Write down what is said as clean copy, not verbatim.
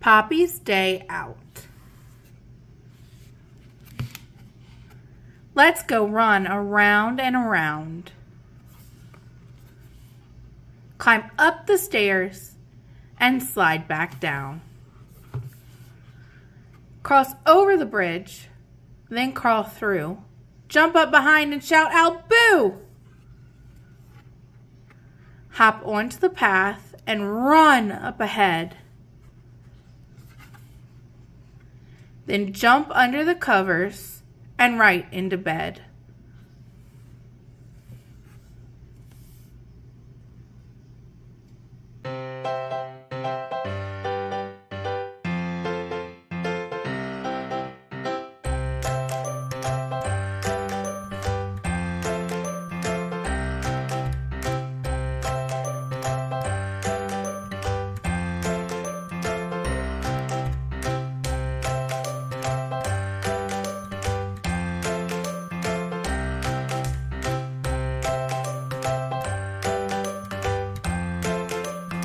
Poppy's Day Out. Let's go run around and around. Climb up the stairs and slide back down. Cross over the bridge, then crawl through. Jump up behind and shout out, "Boo!" Hop onto the path and run up ahead. Then jump under the covers and right into bed.